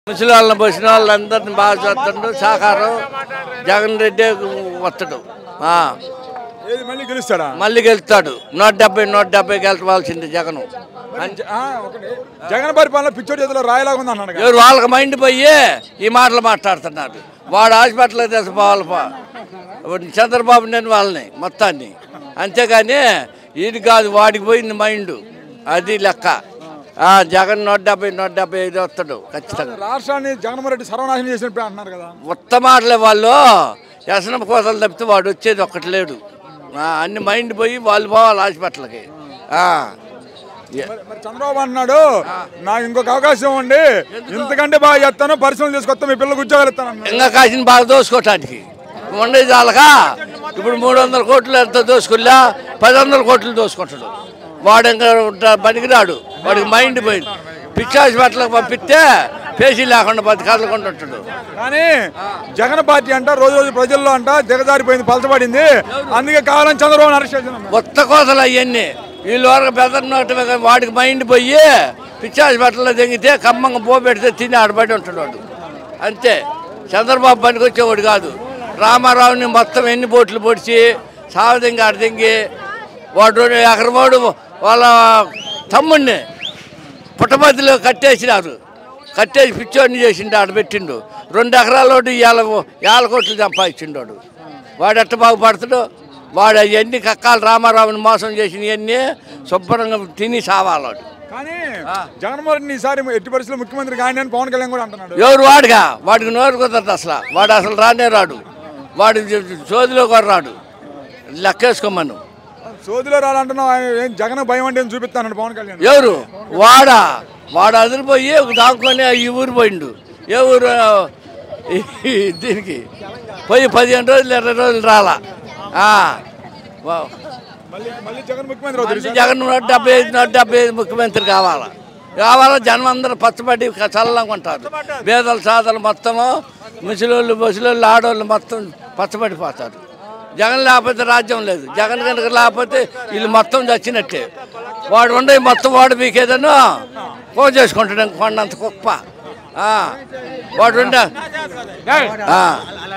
ముసలి వాళ్ళని బసిన వాళ్ళందరినీ బాగా చూస్తాడు. సహకారం జగన్ రెడ్డి వస్తాడు. మళ్ళీ గెలుస్తాడా? మళ్ళీ గెలుస్తాడు. 170 గెలవాల్సింది జగన్. జగన్ పరిపాలన పిచ్చోడి చేతిలో రాయలాగా ఉంది అన్నాడు. ఎవరు వాళ్ళకి మైండ్ పోయి ఈ మాటలు మాట్లాడుతున్నారు. వాడు హాస్పిటల్కి తెచ్చిపోవాలి చంద్రబాబు నేను వాళ్ళని మొత్తాన్ని, అంతేగాని ఇది కాదు. వాడికి పోయింది మైండ్, అది లెక్క. జగన్ 175 వస్తాడు ఖచ్చితంగా. రాష్ట్రాన్ని జగన్మోహన్ రెడ్డి సర్వనాశనం చేసినప్పుడు అంటున్నారు కదా. మొత్తం మాటలే వాళ్ళు వ్యసనం కోసలు తప్పితే వాడు వచ్చేది ఒక్కటి లేడు. అన్ని మైండ్ పోయి వాళ్ళు పోవాలి హాస్పిటల్కి. మరి చంద్రబాబు అన్నాడు నాకు ఇంకొక అవకాశం ఇవ్వండి, ఇంతకంటే బాగా చేస్తాను, పరిశ్రమలు తీసుకొస్తాను, మీ పిల్లలకు ఉద్యోగాలు ఇస్తాను. ఇంకా కాసిన బాగా దోసుకోవటానికి ఉండేది చాలక ఇప్పుడు 300 కోట్లు ఎంత దోసుకున్నా 100 కోట్లు దోసుకుంటాడు. వాడు ఇంకా పనికిరాడు. వాడికి మైండ్ పోయింది. పిచ్చి హాస్పిటల్కి పంపిస్తే పేసీ లేకుండా 10 కథలు కొంటుంటాడు. కానీ జగన్ పార్టీ అంట రోజు రోజు ప్రజల్లో అంట దిగజారిపోయింది, పలచబడింది, అందుకే కావాలని చంద్రబాబు అరెస్ట్ చేసిన కొత్త కోతలు అవన్నీ వీళ్ళు వరకు పెద్దన్నట్టు. వాడికి మైండ్ పోయి పిచ్చి హాస్పిటల్లో దిగితే ఖమ్మంగా పోబెడితే తిని ఆడబడి ఉంటాడు వాడు. అంతే. చంద్రబాబు పనికి వచ్చేవాడు కాదు. రామారావుని మొత్తం ఎన్ని బోట్లు పొడిచి సావదంగి ఆడదంగి వాడు ఎకరవాడు వాళ్ళ తమ్ముడిని పుట్టమద్దిలో కట్టేసినారు. కట్టేసి పిచ్చోడిని చేసిండు, ఆడబెట్టిండు. 2 ఎకరాలోడు 50 కోట్లు సంపాదించిండు. వాడు ఎట్ట బాగుపడతాడు? వాడు అవన్నీ కక్కాలు రామారావుని మోసం చేసినవన్నీ శుభ్రంగా తిని సావాలాడు. కానీ జగన్మోహన్ రెడ్డి ఈసారి ఎట్టి పరిస్థితుల్లో ముఖ్యమంత్రి కానీ అని పవన్ కళ్యాణ్ కూడా అంటున్నాడు. ఎవరు వాడుగా? వాడికి నోరు కుదరదు అసలు. వాడు అసలు రానే రాడు. వాడు సోదిలో కూడా రాడు. లెక్కేసుకోమను. సోదిలో రాడంటున్నావు. జగన్ భయం అంటే చూపిస్తాను పవన్ కళ్యాణ్. ఎవరు? వాడు అదిరిపోయి దాక్కొని ఈ ఊరు పోయిండు. ఏ ఊరు? దీనికి పోయి 15 రోజులు 20 రోజులు రాలా. జగన్ 175 ముఖ్యమంత్రి కావాలా. జనం అందరూ పచ్చబడి చల్లంగా ఉంటారు. పేదలు సాదలు మొత్తము ముసలోళ్ళు బొసలోళ్ళు ఆడవాళ్ళు మొత్తం పచ్చబడిపోతారు. జగన్ లేకపోతే రాజ్యం లేదు. జగన్ కనుక లేకపోతే వీళ్ళు మొత్తం చచ్చినట్టే. వాడు ఉండే మొత్తం వాడు మీకేదన్నా ఫోన్ చేసుకుంటాడు. కొండంత కుప్ప వాడు ఉండే